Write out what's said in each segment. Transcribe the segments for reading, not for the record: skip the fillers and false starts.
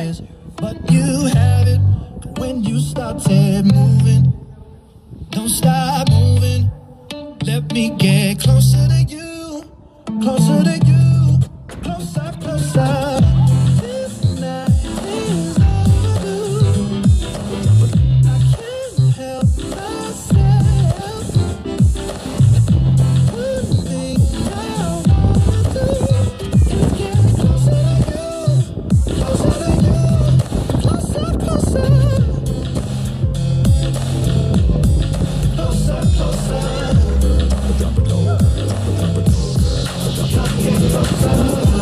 is, but you have it when you started moving. Don't stop moving. Let me get closer to you, closer to you, closer, closer. This night is overdue. I can't help myself. One thing I wanna do is get closer to you, closer to you, closer, closer, closer, closer. Drop it low, drop it low, drop it closer.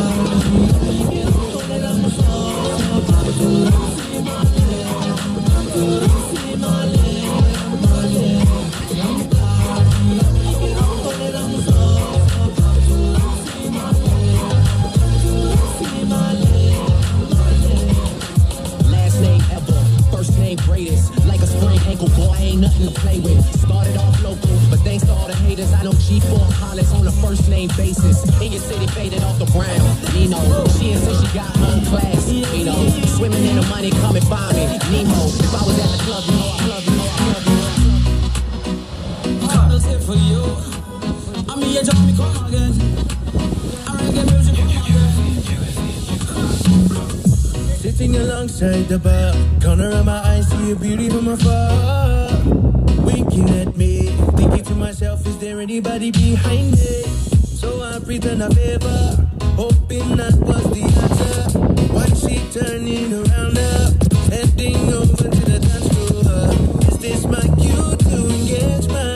Last name ever, first name greatest. Like a sprained ankle, boy, ain't nothing to play with. Started off local, but thanks to all the haters, I know G4 pilots on a first name basis. In your city, faded off the ground. Nino, she insist she got home class. You know, swimming in the money, come and find me. Nemo, if I was at the club, you know I love you, know I love you. Carlos here for you. I'm here, just me come again. I reggae music come again. Sitting alongside the bar, corner of my eyes, see your beauty from afar. Winking at me, thinking to myself, is there anybody behind it? So I pretend I favor, hoping that was the answer. One she turning around up, heading over to the dance floor. Is this my cue to engage, man?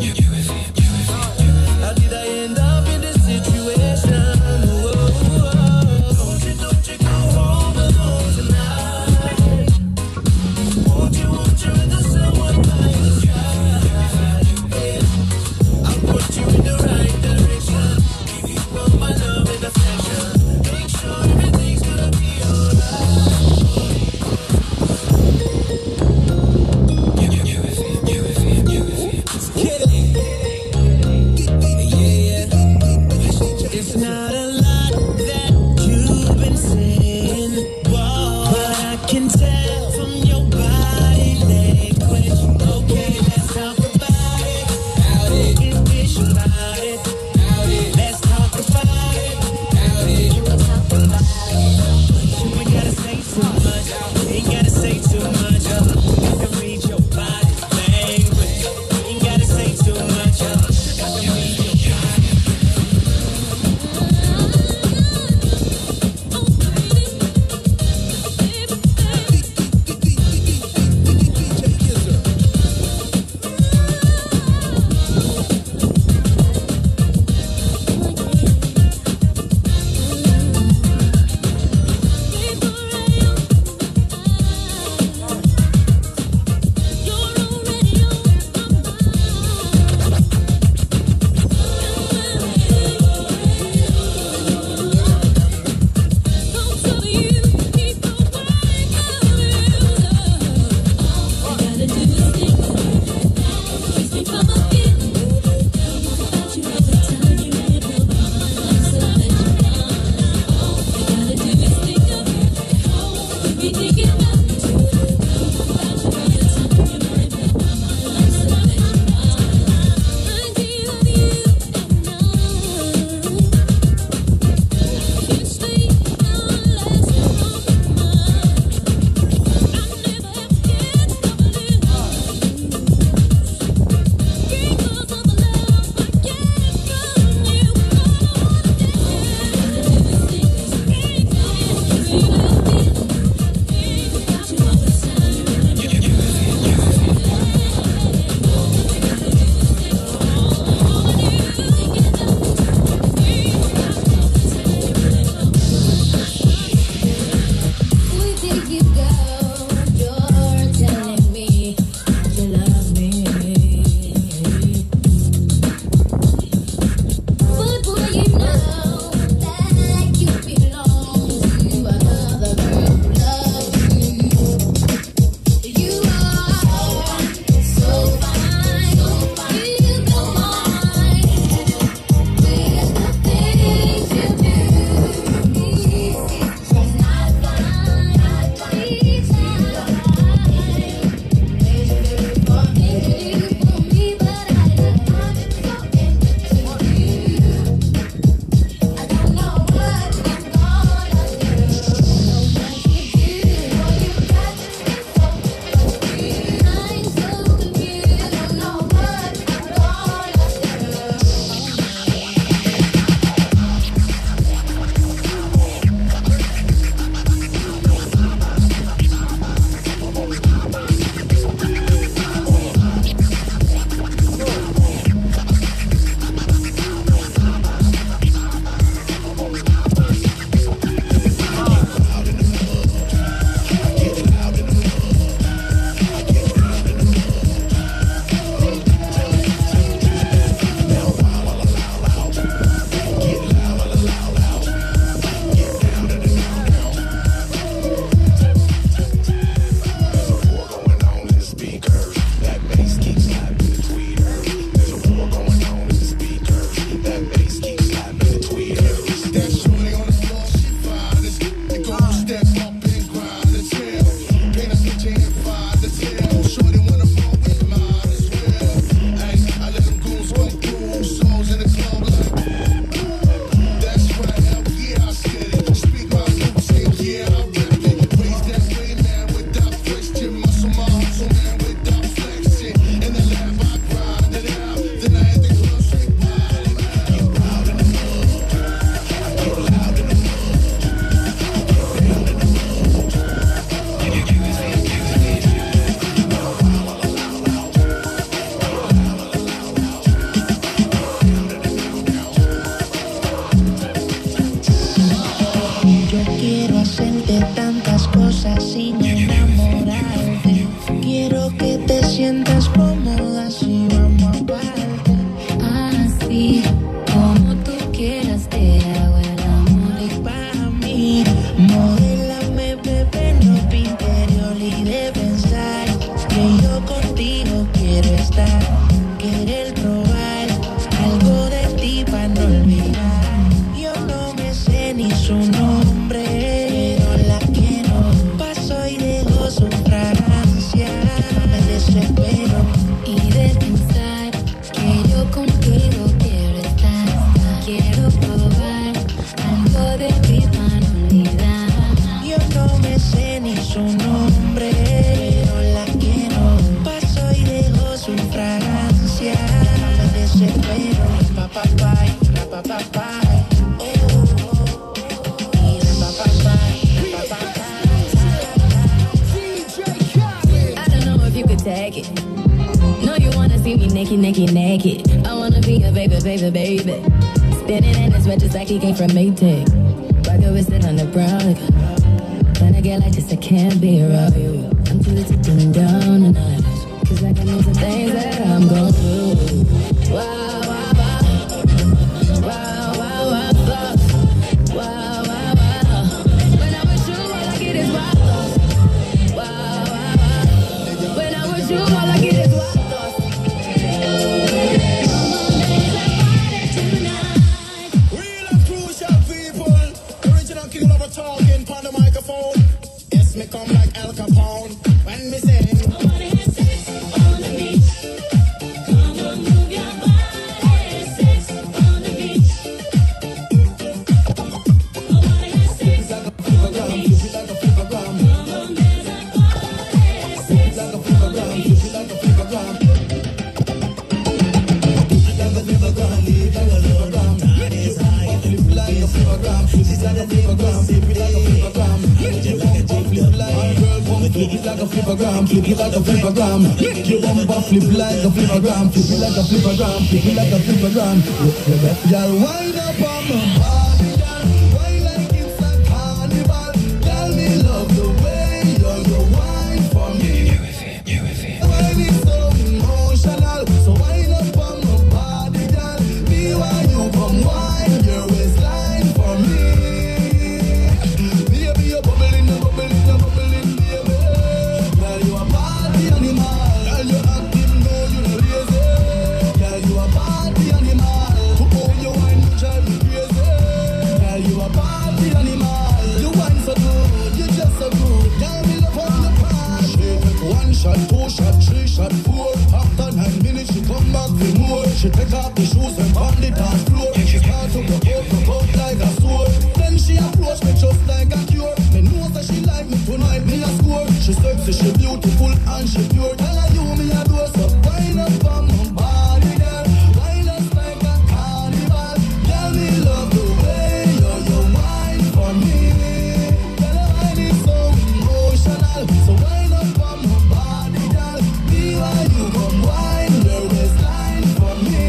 How did I end up in this situation? Whoa, whoa. Don't you go home alone tonight? Won't you with someone by the side? I'll put you in the right direction. Give you all my love and affection. Make sure everything's gonna be It's not a lot that you've been saying, but I can tell from your body language. Okay, let's talk about it. Get this about it. Let's talk about it. You can talk about it. You ain't gotta say too much. Ain't gotta say too much. I can read your body language. Ain't gotta say too much. I can read your cosas sin enamorarte. Quiero que te sientas cómoda si vamos aparte. Así como tú quieras te hago el amor. Y para mí, modélame, bebé, no te interior y de pensar que yo contigo quiero estar. Querer probar algo de ti para no olvidar. Yo no me sé ni su nombre, pero la quiero. Paso y dejo su fragancia. Me desespero y de pensar que yo contigo quiero estar. Quiero probar algo de ti para no olvidar. Yo no me sé ni su nombre, pero la quiero. Paso y dejo su fragancia. Me desespero. Rapapapay, rapapapay. Take it. No, you wanna see me naked, naked, naked. I wanna be a baby, baby, baby. Spinning in his red just like he came from Maytag. Rocket with it on the brown. When I get like this, I can't be around you. I'm too little to dim down the night. Cause I can know some things that I'm gon' do. Wow, wow, wow. Wow, wow, wow, wow. Wow, wow, wow. When I'm with you, all I get is wild thoughts. Wow, wow, wow. When I'm with you, all I get is wild thoughts. Real and crucial people. Original king of a talking on the microphone. Yes, me come like Al Capone. When me sing. Flip it like a flippergram, flip it like a flippergram. You bumper flip like a flippergram, flip it like a flippergram, flip it like a flippergram. Y'all wind up on my body, y'all wine like it's a carnival. Y'all me love the way you wine for me. Wine is so emotional, so wind up on my body, y'all. Me while you come wine your waistline for me. Baby, you're bubbling, you're bubbling, you're bubbling. Shot, 2 shot, 3 shot, 4. After 9 minutes, she come back with more. She take off the shoes and pound the dance floor. She start to go out like a sword. Then she approach me just like a cure. Me know that she like me tonight, me a score. She sexy, she beautiful and she pure. Tell her you me a do so. Wind up on my body, girl. Wind up like a carnival. Girl, me love the way you wine for me. Girl, her wine is so emotional. So wind up on my body, girl. Be why you come wine your waistline for me.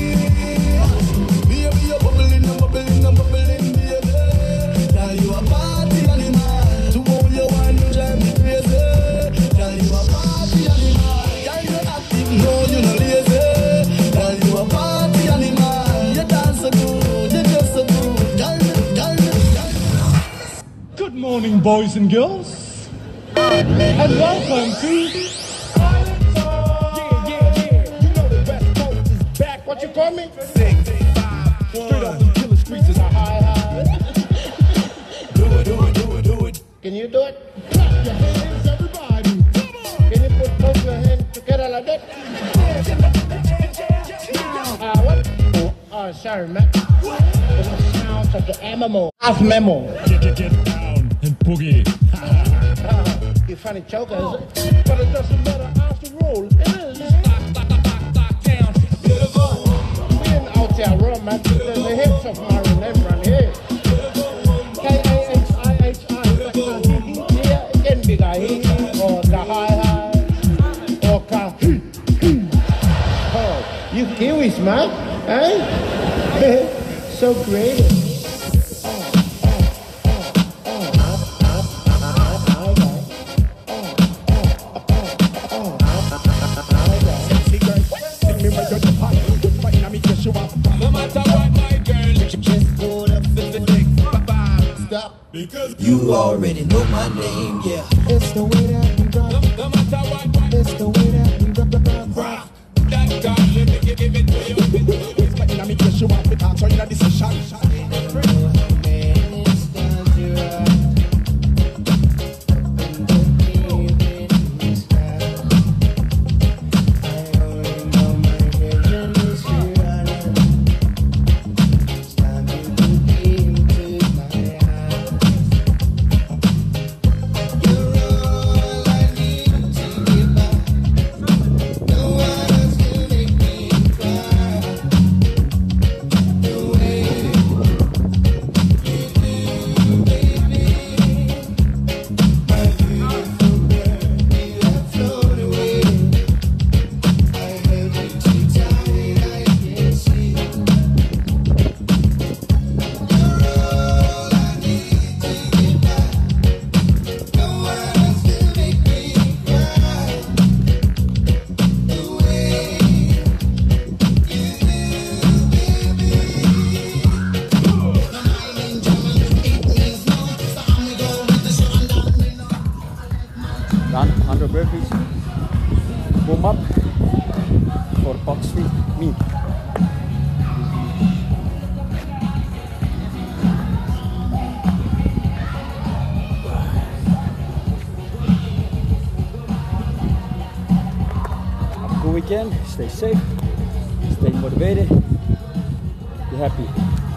Baby, you're bubbling, you're bubbling, you're bubbling, baby. Girl, you a party animal. To hold your wine, you drive me crazy. Girl, you a party animal. Girl, you active, no, you not lazy. Girl, you a party animal. You dance so good, you just so good. Girl. Good morning, boys and girls. And welcome to You know the West Coast is back. What you call me? 6, 5, 1. Straight off the killer streets is a high. Do it. Can you do it? Clap your hands, everybody. Come on. Can you put both your hands together like that? What? Sorry, man. The sounds of the animal. Half memo. Get down and boogie. You funny choker, is it? But it doesn't matter after all. It is. Lock down. We ain't out there romantic. There's the hips of my remembrance here. K-A-H-I-H-I. Yeah, it can be like he or the high or ka. Oh, you Kiwis, man. Eh? So creative. You already know my name, yeah. It's the way that we rock. No matter what. It's the way that we rock. That God, give it to you. It's my inner me case, you want me to answer in a decision. Done 100 burpees. Warm up for box meet. Have a good weekend. Stay safe. Stay motivated. Be happy.